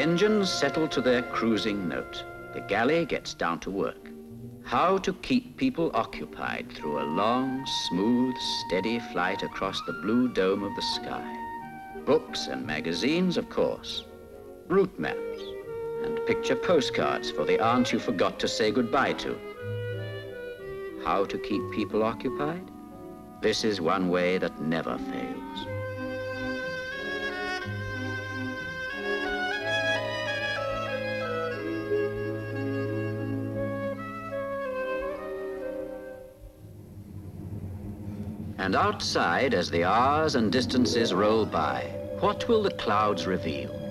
engines settle to their cruising note. The galley gets down to work. How to keep people occupied through a long, smooth, steady flight across the blue dome of the sky. Books and magazines, of course. Route maps and picture postcards for the aunt you forgot to say goodbye to. How to keep people occupied? This is one way that never fails. And outside, as the hours and distances roll by, what will the clouds reveal?